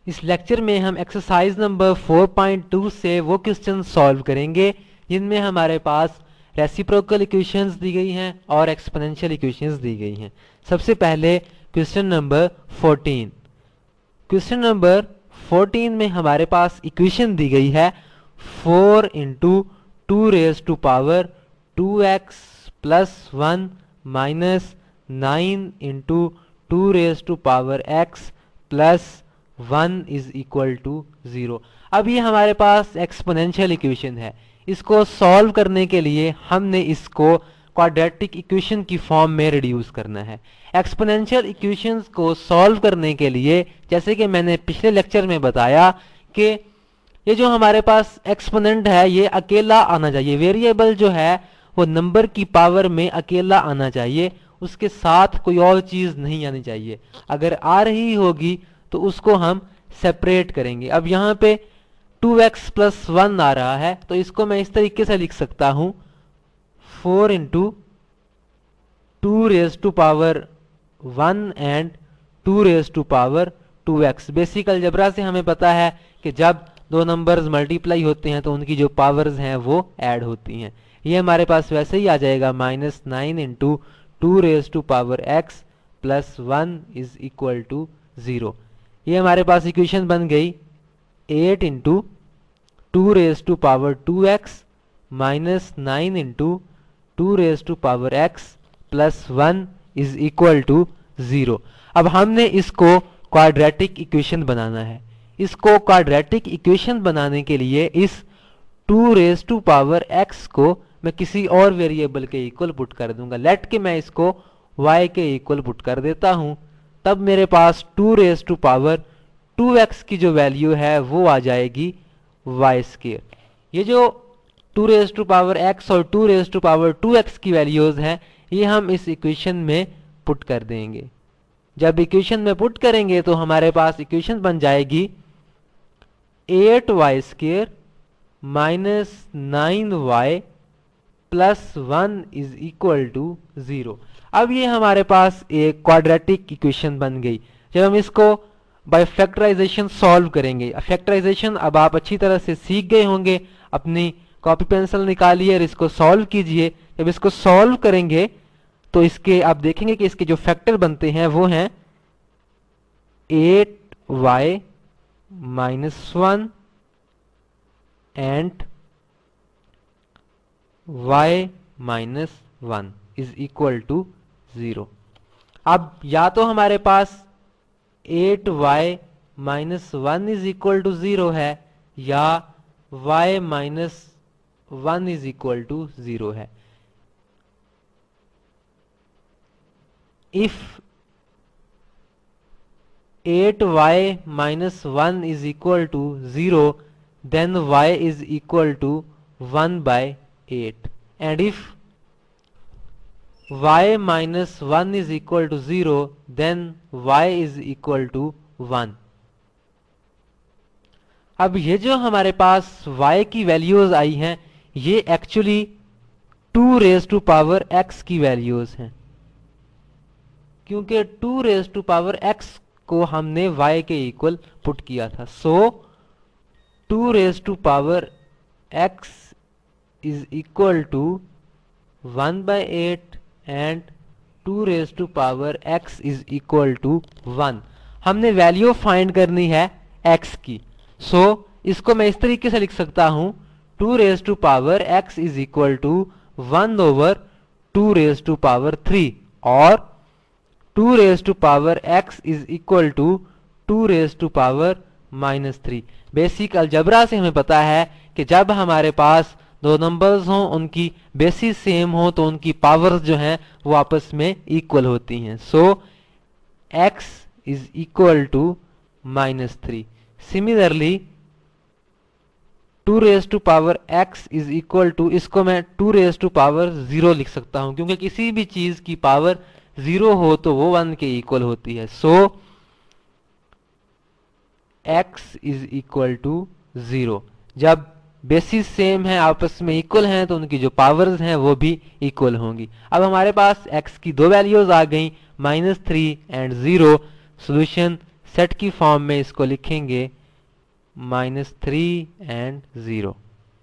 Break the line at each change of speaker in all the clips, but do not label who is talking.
इस लेक्चर में हम एक्सरसाइज नंबर 4.2 से वो क्वेश्चन सॉल्व करेंगे जिनमें हमारे पास रेसिप्रोकल इक्वेशंस दी गई हैं और एक्सपोनेंशियल इक्वेशंस दी गई हैं। सबसे पहले क्वेश्चन नंबर 14। क्वेश्चन नंबर 14 में हमारे पास इक्वेशन दी गई है 4 into 2 raise to power 2x plus 1 minus 9 into 2 raise to power x plus 1 is equal to 0। अब ये हमारे पास एक्सपोनेंशियल इक्वेशन है। इसको सॉल्व करने के लिए हमने इसको क्वाड्रेटिक इक्वेशन की फॉर्म में रिड्यूस करना है। एक्सपोनेंशियल इक्वेशंस को सॉल्व करने के लिए जैसे कि मैंने पिछले लेक्चर में बताया कि ये जो हमारे पास एक्सपोनेंट है ये अकेला आना चाहिए। वेरिएबल जो है वो नंबर की पावर में अकेला आना चाहिए, उसके साथ कोई और चीज नहीं आनी चाहिए। अगर आ रही होगी तो उसको हम सेपरेट करेंगे। अब यहाँ पे 2x प्लस 1 आ रहा है तो इसको मैं इस तरीके से लिख सकता हूं 4 into 2 raise to power 1 and 2 raise to power 2x। Basic algebra से हमें पता है कि जब दो नंबर्स मल्टीप्लाई होते हैं तो उनकी जो पावर्स हैं वो ऐड होती हैं। ये हमारे पास वैसे ही आ जाएगा -9 into 2 raise to power x plus 1 is equal to 0। ये हमारे पास इक्वेशन बन गई 8 into 2 raise to power 2x minus 9 into 2 raise to power x plus 1 is equal to 0। अब हमने इसको क्वाड्रेटिक इक्वेशन बनाना है। इसको क्वाड्रेटिक इक्वेशन बनाने के लिए इस 2 रेज टू पावर x को मैं किसी और वेरिएबल के इक्वल पुट कर दूंगा। लेट के मैं इसको y के इक्वल पुट कर देता हूं, तब मेरे पास 2 रेज टू पावर 2x की जो वैल्यू है वो आ जाएगी y²। ये जो 2 रेज टू पावर x और 2 रेज टू पावर 2x की वैल्यूज हैं ये हम इस इक्वेशन में पुट कर देंगे। जब इक्वेशन में पुट करेंगे तो हमारे पास इक्वेशन बन जाएगी 8y² minus 9y plus 1 is equal to 0। अब ये हमारे पास एक क्वाड्रेटिक इक्वेशन बन गई। जब हम इसको बाय फैक्टराइजेशन सॉल्व करेंगे, फैक्टराइजेशन अब आप अच्छी तरह से सीख गए होंगे। अपनी कॉपी पेंसिल निकालिए और इसको सॉल्व कीजिए। जब इसको सॉल्व करेंगे तो इसके आप देखेंगे कि इसके जो फैक्टर बनते हैं वो हैं 8y minus 1 and y minus 1 is equal to 0। अब या तो हमारे पास 8y minus 1 is equal to 0 है या y minus 1 is equal to 0 है। If 8y minus 1 is equal to 0, then y is equal to 1 by 8. And if y minus 1 is equal to 0, then y is equal to 1. अब ये जो हमारे पास y की values आई हैं ये actually 2 raise to power x की values हैं, क्योंकि 2 रेज टू पावर x को हमने y के इक्वल पुट किया था। So 2 raise to power x is equal to 1 by 8 and 2 raise to power x is equal to 1। हमने वैल्यू फाइंड करनी है x की। सो इसको मैं इस तरीके से लिख सकता हूं 2 raise to power x is equal to 1 over 2 raise to power 3 और 2 raise to power x is equal to 2 raise to power -3। Basic algebra से हमें पता है कि जब हमारे पास दो नंबर्स हों उनकी बेसिस सेम हो तो उनकी पावर्स जो हैं वो आपस में इक्वल होती हैं। So x is equal to -3। Similarly 2 raise to power x is equal to, इसको मैं 2 रेज टू पावर 0 लिख सकता हूं क्योंकि किसी भी चीज की पावर 0 हो तो वो 1 के इक्वल होती है। So x is equal to 0। जब बेसिस सेम है आपस में इक्वल हैं तो उनकी जो पावर्स हैं वो भी इक्वल होंगी। अब हमारे पास x की दो वैल्यूज आ गई -3 एंड 0। सॉल्यूशन सेट की फॉर्म में इसको लिखेंगे -3 and 0।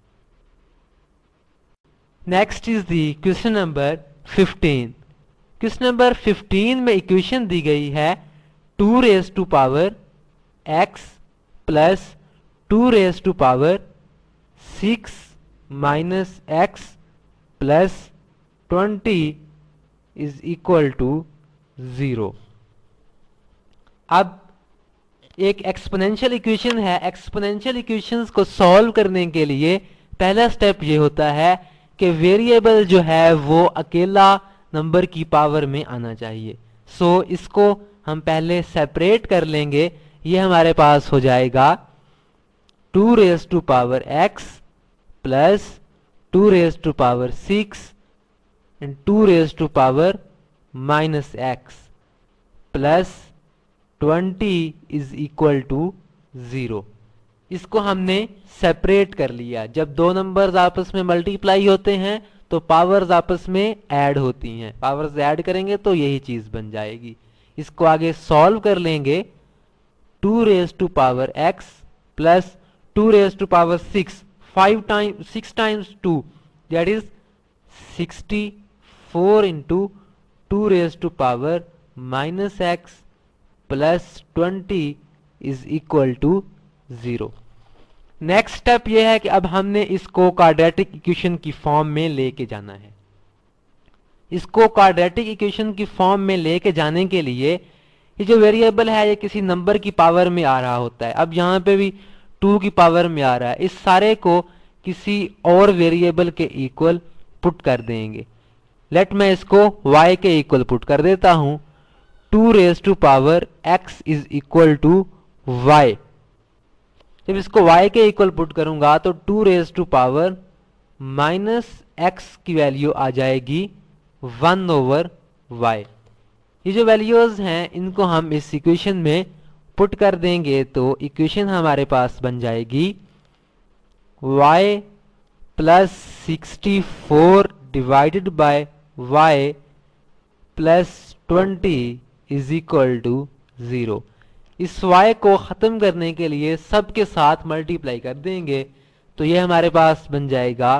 Next is the question number 15। Question number 15 में इक्वेशन दी गई है 2 raise to power x plus 2 raise to power 6 minus x plus 20 is equal to 0। अब एक एक्सपोनेंशियल इक्वेशन है। एक्सपोनेंशियल इक्वेशंस को सॉल्व करने के लिए पहला स्टेप ये होता है कि वेरिएबल जो है वो अकेला नंबर की पावर में आना चाहिए। सो इसको हम पहले सेपरेट कर लेंगे। ये हमारे पास हो जाएगा 2 raise to power x plus 2 raise to power 6 and 2 raise to power minus x plus 20 is equal to 0। इसको हमने सेपरेट कर लिया। जब दो नंबर्स आपस में मल्टीप्लाई होते हैं तो पावर्स आपस में ऐड होती हैं। पावर्स ऐड करेंगे तो यही चीज बन जाएगी। इसको आगे सॉल्व कर लेंगे। 2 raise to power x plus 2 raise to power 6 6 times 2 that is 64 into 2 raise to power minus x plus 20 is equal to 0। Next step यह है कि अब हमने इसको क्वाड्रेटिक इक्वेशन की फॉर्म में लेके जाना है। इसको क्वाड्रेटिक इक्वेशन की फॉर्म में लेके जाने के लिए ये जो वेरिएबल है ये किसी नंबर की पावर में आ रहा होता है। अब यहाँ पे भी 2 की पावर में आ रहा है। इस सारे को किसी और वेरिएबल के इक्वल पुट कर देंगे। लेट मैं इसको y के इक्वल पुट कर देता हूं। 2 raise to power x is equal to y। जब इसको y के इक्वल पुट करूंगा तो 2 raise to power minus x की वैल्यू आ जाएगी 1 ओवर y। ये जो वैल्यूज हैं इनको हम इस इक्वेशन में पुट कर देंगे तो इक्वेशन हमारे पास बन जाएगी y plus 64 divided by y plus 20 is equal to 0। इस y को खत्म करने के लिए सबके साथ मल्टीप्लाई कर देंगे तो ये हमारे पास बन जाएगा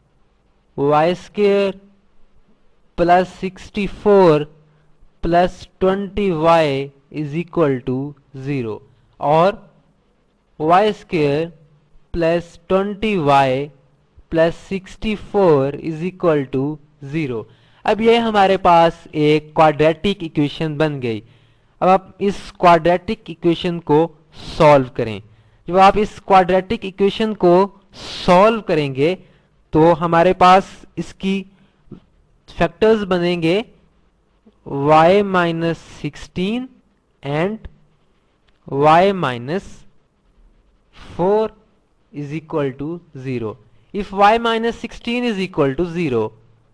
y square plus 64 plus 20y is equal to 0 और y square plus 20y plus 64 is equal to 0। अब ये हमारे पास एक क्वाड्रेटिक इक्वेशन बन गई। अब आप इस क्वाड्रेटिक इक्वेशन को सॉल्व करें। जब आप इस क्वाड्रेटिक इक्वेशन को सॉल्व करेंगे तो हमारे पास इसकी फैक्टर्स बनेंगे y minus 16 and y minus 4 is equal to 0। If y minus 16 is equal to 0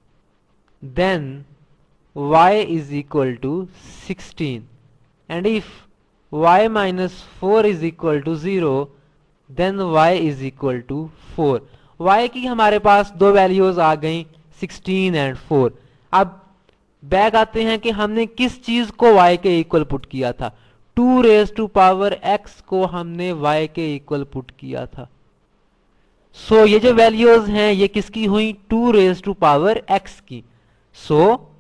then y is equal to 16 and if y minus 4 is equal to 0 then y is equal to 4। y की हमारे पास दो values आ गई 16 and 4। अब back आते हैं कि हमने किस चीज को y के इक्वल पुट किया था। 2 रेज टू पावर x को हमने y के इक्वल पुट किया था। सो ये जो वैल्यूज हैं ये किसकी हुई 2 रेज टू पावर x की। So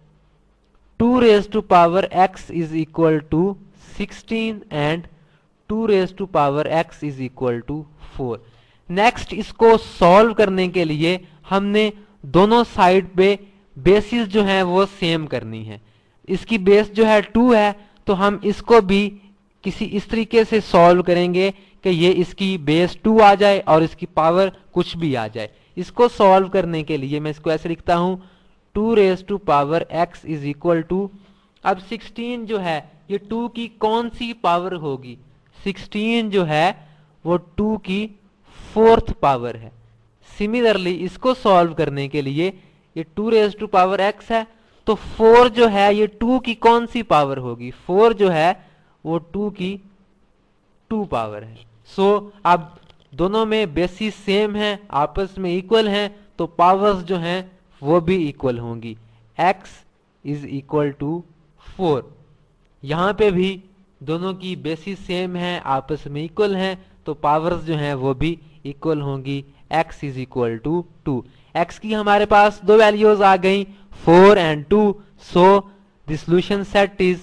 2 raised to power x is equal to 16 and 2 raised to power x is equal to 4। Next इसको सॉल्व करने के लिए हमने दोनों साइड पे बेसिस जो है वो सेम करनी है। इसकी बेस जो है 2 है तो हम इसको भी किसी इस तरीके से सॉल्व करेंगे कि ये इसकी बेस 2 आ जाए और इसकी पावर कुछ भी आ जाए। इसको सॉल्व करने के लिए मैं इसको ऐसे लिखता हूं 2 raise to power x is equal to, अब 16 जो है ये 2 की कौन सी पावर होगी। 16 जो है वो 2 की 4th पावर है। सिमिलरली इसको सॉल्व करने के लिए ये 2 रेज टू पावर x है तो 4 जो है ये 2 की कौन सी पावर होगी। 4 जो है वो 2 की 2 पावर है। सो अब दोनों में बेसिस सेम है, आपस में इक्वल हैं तो पावर्स जो हैं वो भी इक्वल होंगी। x is equal to 4। यहां पे भी दोनों की बेसिस सेम है, आपस में इक्वल हैं, तो पावर्स जो हैं वो भी इक्वल होंगी। x is equal to 2। x की हमारे पास दो वैल्यूज आ गई 4 and 2, so the solution set is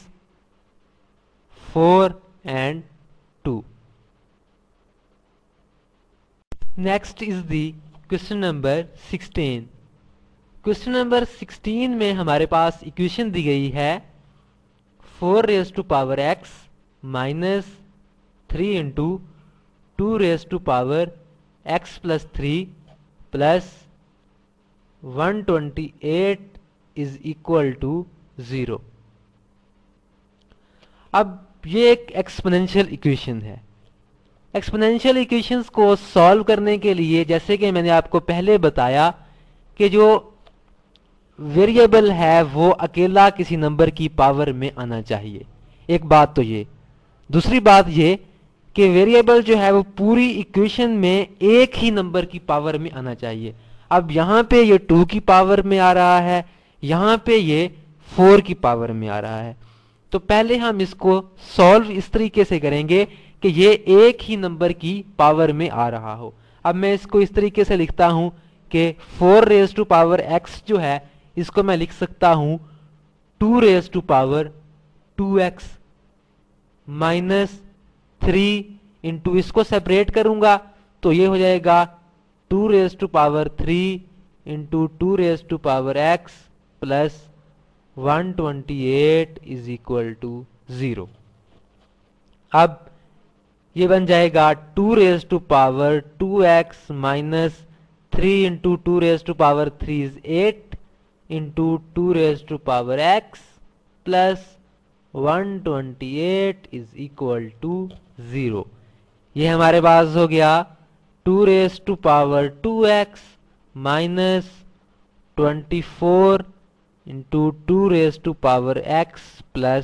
4 and 2. Next is the question number 16. Question number 16 में हमारे पास इक्वेशन दी गई है 4 raise to power x minus 3 into 2 raise to power x plus 3 plus 128 is equal to 0। अब ये एक एक्सपोनेंशियल इक्वेशन है। एक्सपोनेंशियल इक्वेशंस को सॉल्व करने के लिए, जैसे कि मैंने आपको पहले बताया, कि जो वेरिएबल है वो अकेला किसी नंबर की पावर में आना चाहिए। एक बात तो ये, दूसरी बात ये कि वेरिएबल जो है वो पूरी इक्वेशन में एक ही नंबर की पावर में आना चाहिए। अब यहाँ पे ये 2 की पावर में आ रहा है, यहाँ पे ये 4 की पावर में आ रहा है। तो पहले हम इसको सॉल्व इस तरीके से करेंगे कि ये एक ही नंबर की पावर में आ रहा हो। अब मैं इसको इस तरीके से लिखता हूं कि 4 रेज टू पावर x जो है इसको मैं लिख सकता हूं 2 raise to power 2x minus 3 into, इसको सेपरेट करूंगा तो ये हो जाएगा 2 raise to power 3 into 2 raise to power x plus 128 is equal to 0। अब ये बन जाएगा 2 raise to power 2x minus 3 into 2 raise to power 3 is 8 into 2 raise to power x plus 128 is equal to 0। ये हमारे पास हो गया 2 raise to power 2x minus 24 into 2 raise to power x plus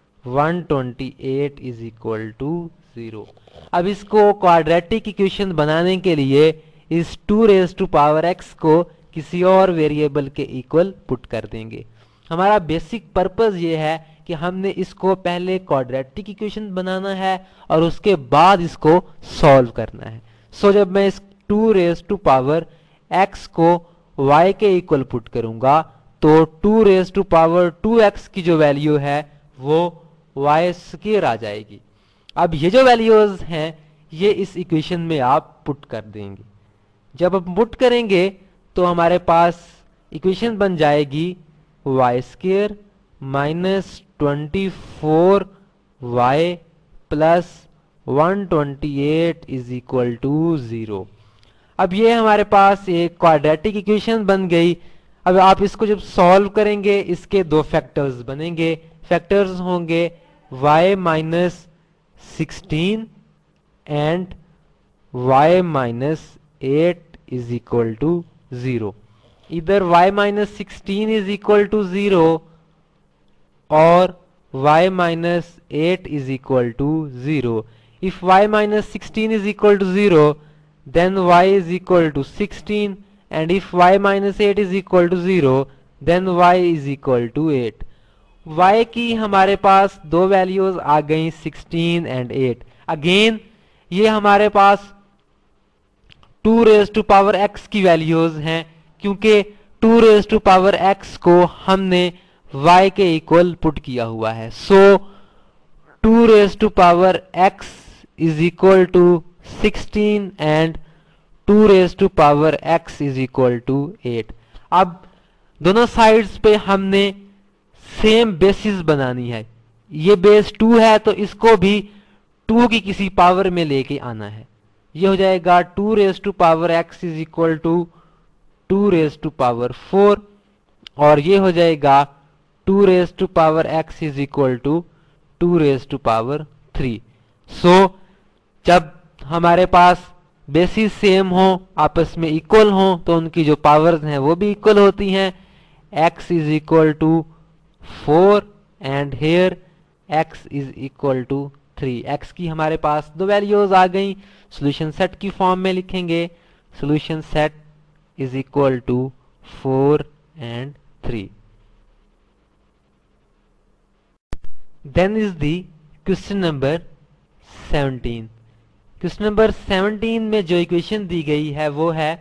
128 is equal to 0। अब इसको quadratic equation बनाने के लिए इस 2 रेज टू पावर x को किसी और वेरिएबल के इक्वल पुट कर देंगे। हमारा बेसिक पर्पस ये है कि हमने इसको पहले क्वाड्रेटिक इक्वेशन बनाना है और उसके बाद इसको सॉल्व करना है। सो जब मैं इस 2 रेज टू पावर x को y के इक्वल पुट करूंगा तो 2 रेज टू पावर 2x की जो वैल्यू है वो y स्क्वायर आ जाएगी। अब ये जो वैल्यूज हैं ये इस इक्वेशन में आप पुट कर देंगे। जब आप पुट करेंगे तो हमारे पास इक्वेशन बन जाएगी y square minus 24y plus 128 is equal to 0। अब ये हमारे पास एक क्वाड्रेटिक इक्वेशन बन गई। अब आप इसको जब सॉल्व करेंगे इसके दो फैक्टर्स बनेंगे। फैक्टर्स होंगे y minus 16 and y minus 8 is equal to 0। इधर y minus 16 is equal to 0 और y minus 8 is equal to 0। If y minus 16 is equal to 0 then y is equal to 16 and if y minus 8 is equal to 0 then y is equal to 8। y की हमारे पास दो values आ गई 16 and 8। Again ये हमारे पास 2 raise to power x की values हैं क्योंकि 2 रेज टू पावर x को हमने y के इक्वल पुट किया हुआ है। So 2 raise to power x is equal to 16 and 2 raise to power x is equal to 8। अब दोनों साइड्स पे हमने सेम बेसिस बनानी है। ये बेस 2 है तो इसको भी 2 की किसी पावर में लेके आना है। ये हो जाएगा 2 raise to power x is equal to 2 raise to power 4 और ये हो जाएगा 2 raise to power x is equal to 2 raise to power 3। So जब हमारे पास बेसिस सेम हो, आपस में इक्वल हो, तो उनकी जो पावर्स हैं वो भी इक्वल होती हैं। x is equal to 4 and here x is equal to 3। x की हमारे पास दो वैल्यूज आ गई। सॉल्यूशन सेट की फॉर्म में लिखेंगे solution set is equal to 4 and 3। Then is the question number 17। Question number 17 में जो इक्वेशन दी गई है वो है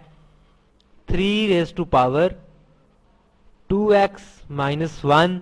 3 raise to power 2x minus 1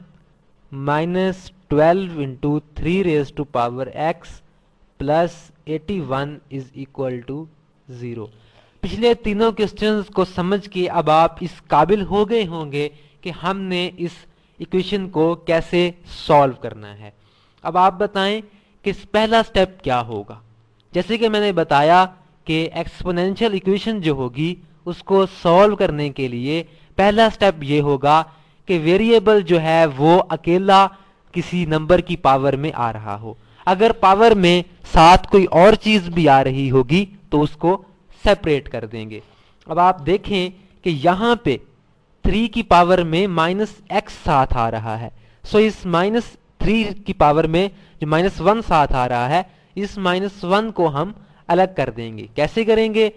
minus 12 into 3 raise to power x plus 81 is equal to 0। पिछले तीनों क्वेश्चंस को समझ के अब आप इस काबिल हो गए होंगे कि हमने इस इक्वेशन को कैसे सॉल्व करना है। अब आप बताएं कि पहला स्टेप क्या होगा। जैसे कि मैंने बताया कि एक्सपोनेंशियल इक्वेशन जो होगी उसको सॉल्व करने के लिए पहला स्टेप ये होगा कि वेरिएबल जो है वो अकेला किसी नंबर की पावर में आ रहा हो। अगर पावर में साथ कोई और चीज भी आ रही होगी तो उसको सेपरेट कर देंगे। अब आप देखें कि यहां पे 3 की पावर में माइनस एक्स साथ आ रहा है। सो इस माइनस 3 की पावर में जो माइनस 1 साथ आ रहा है, इस माइनस 1 को हम अलग कर देंगे। कैसे करेंगे?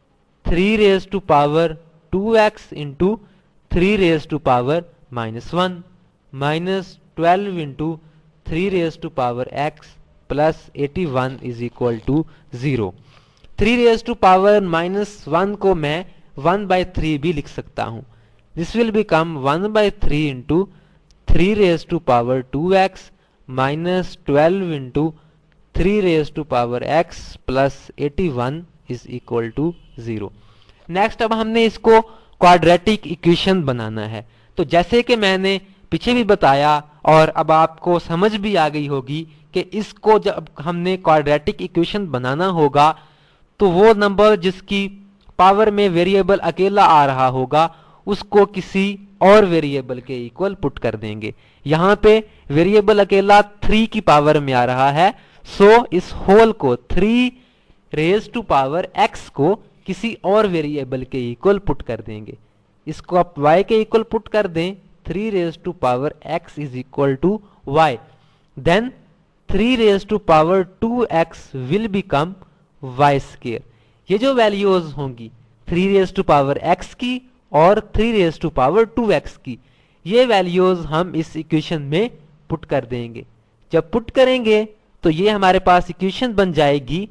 3 raise to power 2x into 3 raise to power minus 1 minus 12 into 3 raise to power x plus 81 is equal to 0। 3 raise to power minus 1 को मैं 1/3 भी लिख सकता हूं। This will become 1/3 into 3 raise to power 2x minus 12 into 3 raise to power x plus 81 is equal to 0। Next अब हमने इसको quadratic equation बनाना है। तो जैसे कि मैंने पीछे भी बताया और अब आपको समझ भी आ गई होगी कि इसको जब हमने क्वाड्रेटिक इक्वेशन बनाना होगा तो वो नंबर जिसकी पावर में वेरिएबल अकेला आ रहा होगा उसको किसी और वेरिएबल के इक्वल पुट कर देंगे। यहां पे वेरिएबल अकेला 3 की पावर में आ रहा है। सो इस होल को 3 रेज टू पावर x को किसी और वेरिएबल के इक्वल पुट कर देंगे। इसको आप y के इक्वल पुट कर दें, 3 raise to power x is equal to y, then 3 raise to power 2x will become y square. ये जो वैल्यूज होंगी 3 रेज टू पावर x की और 3 रेज टू पावर 2x की, ये वैल्यूज हम इस इक्वेशन में पुट कर देंगे। जब पुट करेंगे तो ये हमारे पास इक्वेशन बन जाएगी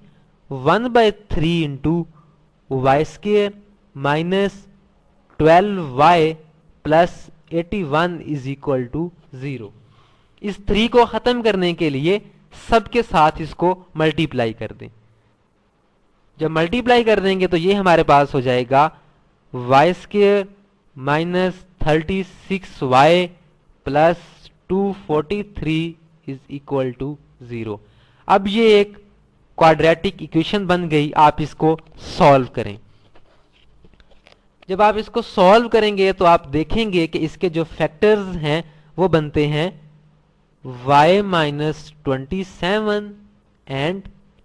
1/3 into y square minus 12y plus 81 is equal to 0। इस 3 को खत्म करने के लिए सबके साथ इसको मल्टीप्लाई कर दें। जब मल्टीप्लाई कर देंगे तो ये हमारे पास हो जाएगा y square minus 36y plus 243 is equal to 0। अब ये एक क्वाड्रेटिक इक्वेशन बन गई। आप इसको सॉल्व करें। जब आप इसको सॉल्व करेंगे तो आप देखेंगे कि इसके जो फैक्टर्स हैं वो बनते हैं y minus 27 and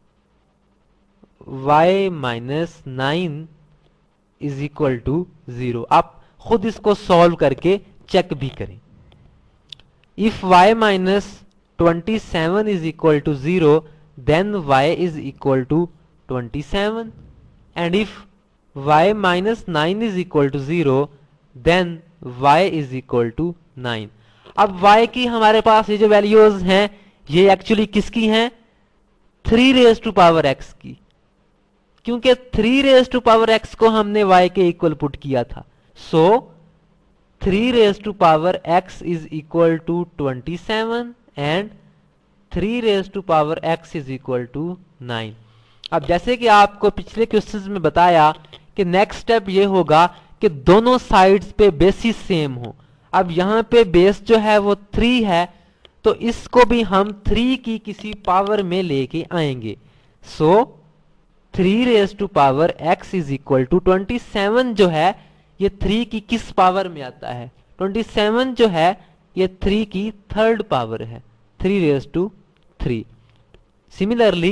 y minus 9 is equal to 0। आप खुद इसको सॉल्व करके चेक भी करें। If y minus 27 is equal to 0 then y is equal to 27 and if y minus 9 is equal to 0 then y is equal to 9। अब y की हमारे पास ये जो वैल्यूज हैं ये एक्चुअली किसकी हैं? 3 रेज टू पावर x की, क्योंकि 3 रेज टू पावर x को हमने y के इक्वल पुट किया था। So 3 raise to power x is equal to 27 and 3 raise to power x is equal to 9। अब जैसे कि आपको पिछले क्वेश्चंस में बताया कि नेक्स्ट स्टेप ये होगा कि दोनों साइड्स पे बेसिस सेम हो। अब यहाँ पे बेस जो है वो 3 है तो इसको भी हम 3 की किसी पावर में लेके आएंगे। So 3 raise to power x is equal to 27 जो है ये 3 की किस पावर में आता है? 27 जो है ये 3 की थर्ड पावर है, 3 रेज टू 3। सिमिलरली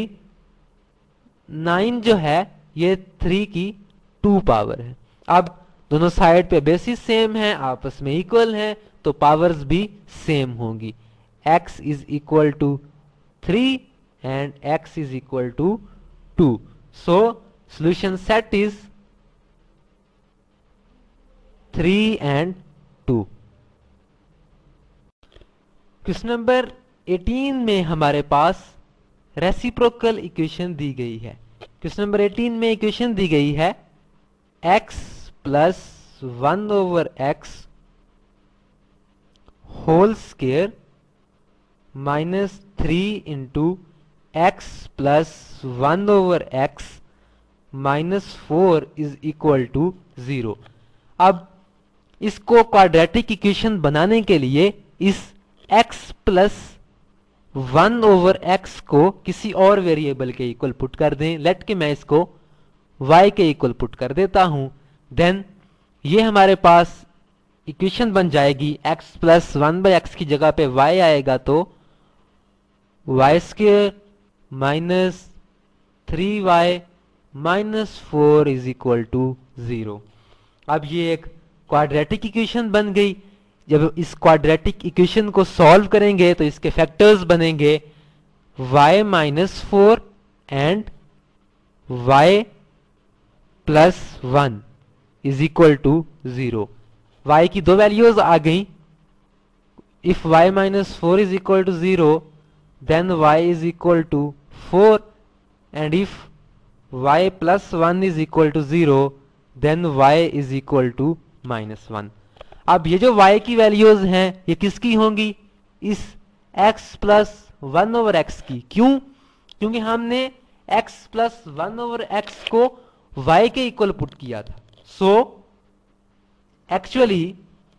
9 जो है ये 3 की 2 पावर है। अब दोनों साइड पे बेसिस सेम है, आपस में इक्वल है, तो पावर्स भी सेम होंगी। x is equal to 3 and x is equal to 2। So solution set is 3 and 2। Question number 18 में हमारे पास रेसिप्रोकल इक्वेशन दी गई है। क्वेश्चन नंबर 18 में इक्वेशन दी गई है x plus 1/x whole square minus 3 into x plus 1/x minus 4 is equal to 0। अब इसको क्वाड्रेटिक इक्वेशन बनाने के लिए इस x प्लस 1/x को किसी और वेरिएबल के इक्वल पुट कर दें। लेट के मैं इसको y के इक्वल पुट कर देता हूं। देन ये हमारे पास इक्वेशन बन जाएगी x प्लस 1/x की जगह पे y आएगा तो y square minus 3y minus 4 is equal to 0। अब ये एक क्वाड्रेटिक इक्वेशन बन गई। जब इस क्वाड्रेटिक इक्वेशन को सॉल्व करेंगे तो इसके फैक्टर्स बनेंगे y minus 4 and y plus 1 is equal to 0। y की दो वैल्यूज आ गई। If y minus 4 is equal to 0 then y is equal to 4 and if y plus 1 is equal to 0 then y is equal to minus 1। अब ये जो y की values हैं ये किसकी होंगी? इस x प्लस 1/x की। क्यों? क्योंकि हमने x प्लस 1/x को y के इक्वल पुट किया था। So actually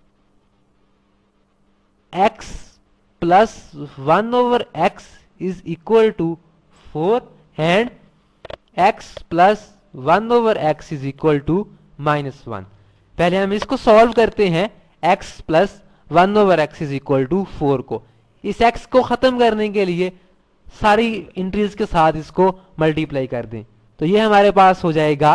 x plus 1/x is equal to 4 and x plus 1/x is equal to minus 1। पहले हम इसको सॉल्व करते हैं x plus 1/x is equal to 4 को। इस x को खत्म करने के लिए सारी इंट्रीज के साथ इसको मल्टीप्लाई कर दें तो ये हमारे पास हो जाएगा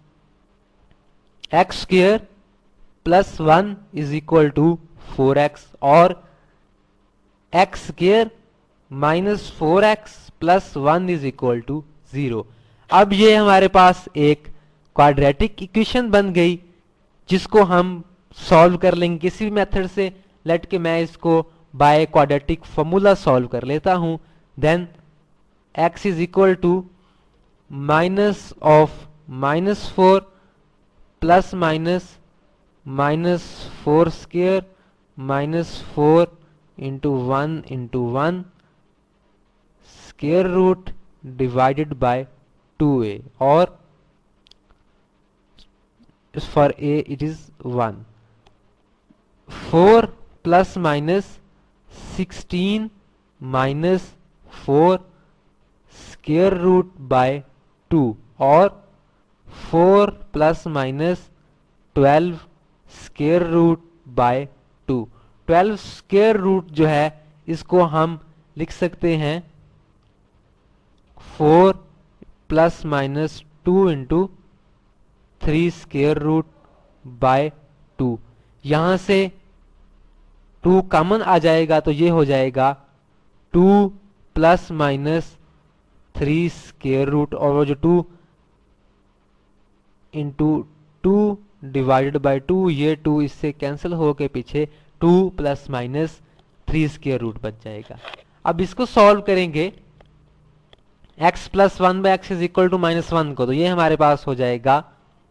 x square plus 1 is equal to 4x और x square minus 4x plus 1 is equal to 0। अब ये हमारे पास एक क्वाड्रेटिक इक्वेशन बन गई जिसको हम सॉल्व कर लेंगे किसी भी मेथड से। लेट के मैं इसको बाय क्वाड्रेटिक फॉर्मूला सॉल्व कर लेता हूं। Then x is equal to minus of minus 4 plus minus minus 4 square minus 4 into 1 square root divided by 2a और for a it is 1। 4 plus minus 16 minus 4 square root by 2 और 4 plus minus 12 square root by 2। 12 square root जो है इसको हम लिख सकते हैं 4 plus minus 2 into 3 square root by 2। यहां से 2 कॉमन आ जाएगा तो ये हो जाएगा 2 प्लस माइनस 3 स्क्वायर रूट और वो जो 2 इंटू 2 डिवाइडेड बाय 2 ये 2 इससे कैंसिल होके पीछे 2 प्लस माइनस 3 स्क्वायर रूट बच जाएगा। अब इसको सॉल्व करेंगे x plus 1/x is equal to minus 1 को तो ये हमारे पास हो जाएगा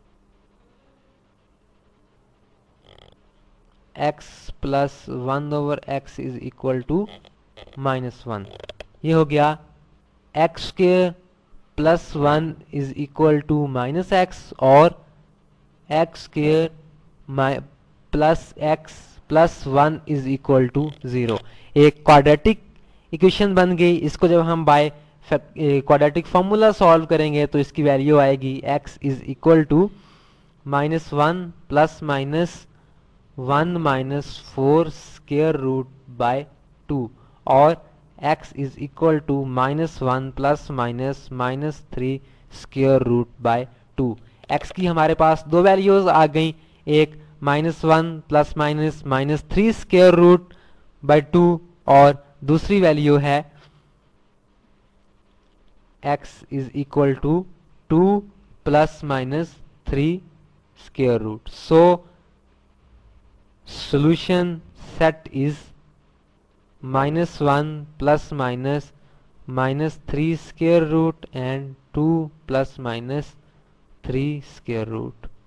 x plus 1/x is equal to minus 1। ये हो गया x square plus 1 is equal to minus x और x square plus x plus 1 is equal to 0। एक क्वाड्रेटिक इक्वेशन बन गई। इसको जब हम बाय क्वाड्रेटिक फॉर्मूला सॉल्व करेंगे तो इसकी वैल्यू आएगी x is equal to minus 1 plus minus 1 minus 4 square root by 2 और x is equal to minus 1 plus minus minus 3 square root by 2। x की हमारे पास दो वैल्यूज आ गई, एक minus 1 plus minus minus 3 square root by 2 और दूसरी value है x is equal to 2 plus minus 3 square root। So solution set is -1 plus minus minus 3 square root and 2 plus minus 3 square root.